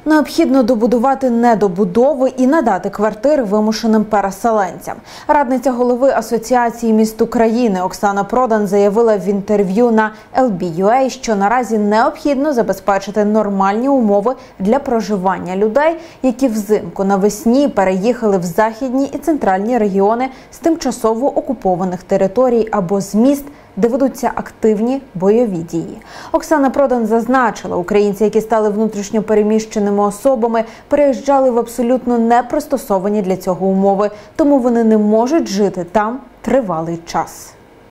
Необхідно добудувати недобудови і надати квартири вимушеним переселенцям. Радниця голови Асоціації міст України Оксана Продан заявила в інтерв'ю на LB.UA, що наразі необхідно забезпечити нормальні умови для проживання людей, які взимку навесні переїхали в західні і центральні регіони з тимчасово окупованих територій або з міст, де ведуться активні бойові дії. Оксана Продан зазначила, українці, які стали внутрішньо переміщеними особами, переїжджали в абсолютно непристосовані для цього умови, тому вони не можуть жити там тривалий час.